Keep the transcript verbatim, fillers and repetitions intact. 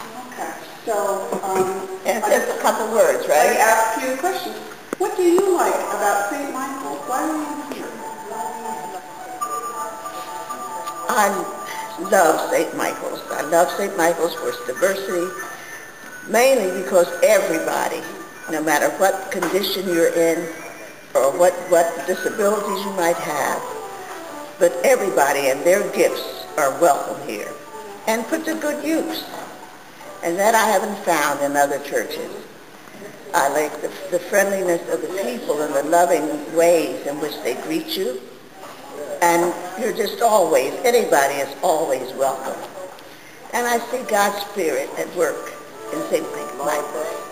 Okay, so, um... And just a couple words, Let me right? ask you a question. What do you like about Saint Michael's? Why are you here? I love Saint Michael's. I love Saint Michael's for its diversity, mainly because everybody, no matter what condition you're in or what, what disabilities you might have, but everybody and their gifts are welcome here and put to good use. And that I haven't found in other churches. I like the, the friendliness of the people and the loving ways in which they greet you. And you're just always, anybody is always welcome. And I see God's Spirit at work in Saint Michael's.